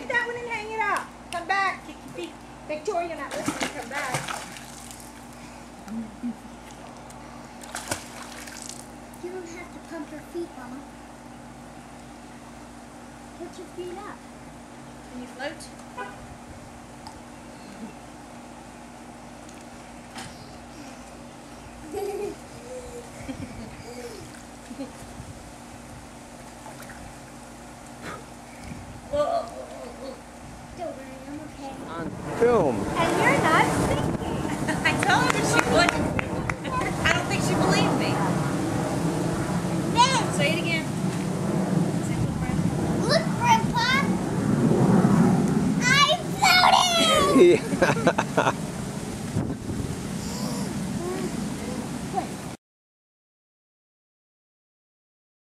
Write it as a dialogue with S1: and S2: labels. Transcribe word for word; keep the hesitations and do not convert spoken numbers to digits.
S1: get that one and hang it up. Come back. Kick your feet. Victoria, you're not listening. Come back.
S2: You don't have to pump your feet, Mama. Put your feet up.
S1: Can you float?
S2: Don't worry, I'm okay.
S3: On film.
S1: And you're not sinking. I told her she wouldn't. I don't think she believed me.
S2: Ben!
S1: Say it again. Say it, Grandpa.
S2: Look, Grandpa! I'm floating!
S3: Yeah.